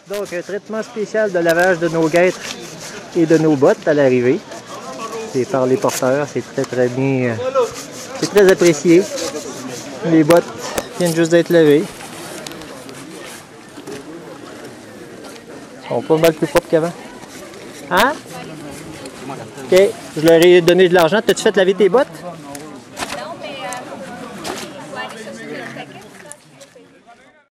Donc, un traitement spécial de lavage de nos guêtres et de nos bottes à l'arrivée. C'est par les porteurs, c'est très bien, c'est très apprécié. Les bottes viennent juste d'être lavées. Ils sont pas mal plus propres qu'avant. Hein? Ok, je leur ai donné de l'argent. T'as-tu fait laver tes bottes?